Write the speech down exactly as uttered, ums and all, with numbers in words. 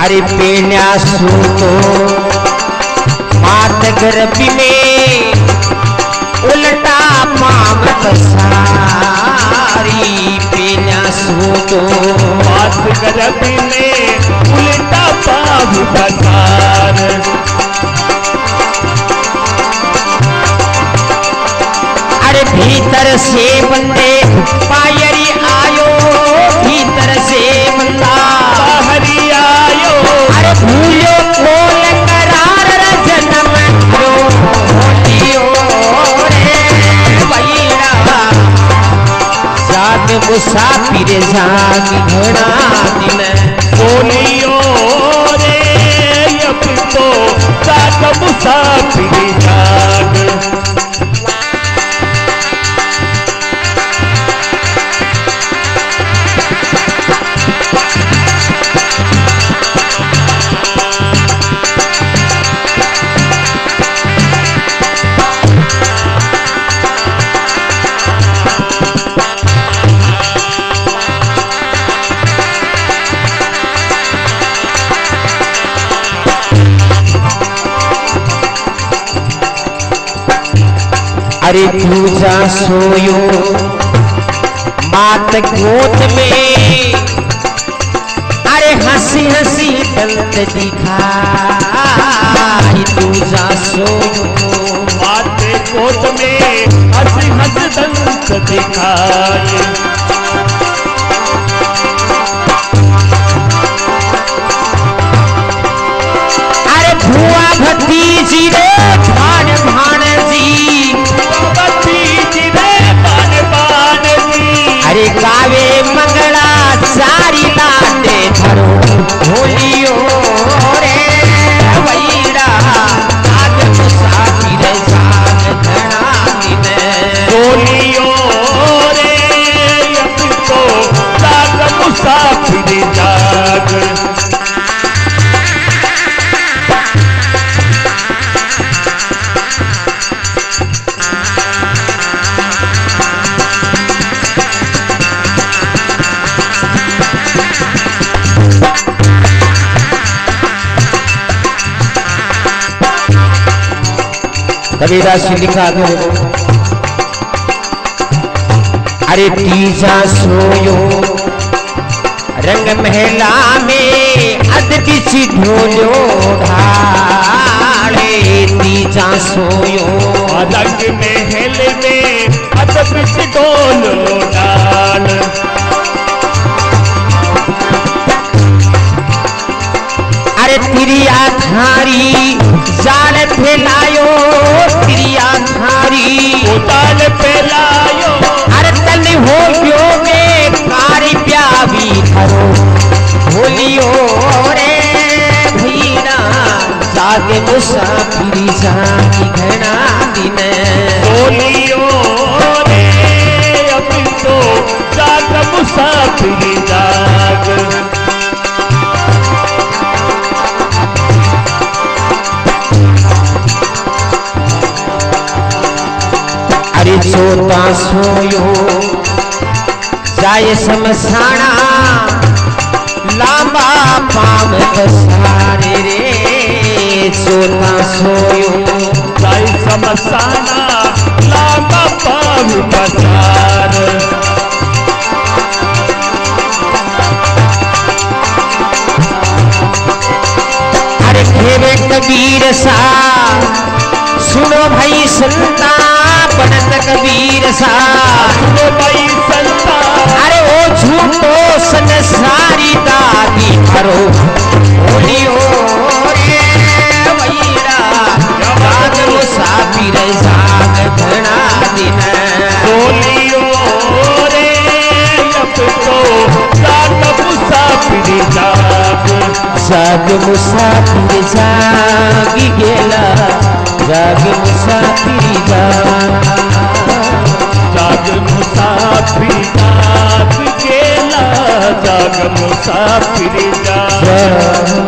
अरे पेन्या सूतो मात गर्भी में उल्टा मामत सारी पेन्या सूतो मात गर्भी में उल्टा मामत सारी अरे भीतर से बंदे पायरी आयो भीतर से बंदा बाहरी आयो अरे भूलो खोल करार जन्म रो होलियो रे भैया जाग मुसाफिर जाग घड़ा दिन बोलियो रे अब तो जाग मुसाफिर जाग अरे पूजा सोयो मात गोद में अरे हंसी हंसी दंत दिखाई पूजा सोयो मात गोद में हंसी हंसी दंत दिखाई अरे भुआ भतीजी रे भान भान जी अरे गावे मंगला सारी लाटे धरो होलियो रे वैरा आज मुसाफिर जाग घड़ा दिन होलियो रे अब तो जाग मुसाफिर जाग कबीरदास जी लिखा दो अरे तीजा सोयो रंग महला में अदबी सी ढोलो ढाले तीजा सोयो रंग महल में अदबी सी ढोलो ढाल अरे तिरिया धारी जाल फैलायो तिरिया धारी जाल फैलायो अरे तन हो गयो में कारी प्यावी धरो होलियो रे भीना जागे मुसाफिर जागी घना दिन होलियो रे अब तो जाग मुसाफिर जाग अरे सोता सोयो जाए समसाना लांबा पाम पसारे रे सोता सोयो जाए समसाना लांबा पाम पसार अरे खेवे कबीर सा सुनो भाई संता बनत कबीर सा सुनो भाई संता अरे ओ झूठो संसारी दादी करो होलियो रे वैरा जाग मुसाफिर जाग घना दिन होलियो रे अब तो जाग मुसाफिर जाग जाग मुसाफिर जागी गेला जाग मुसाफिर जाग जाग मुसाफिर जाग गेला जाग मुसाफिर जाग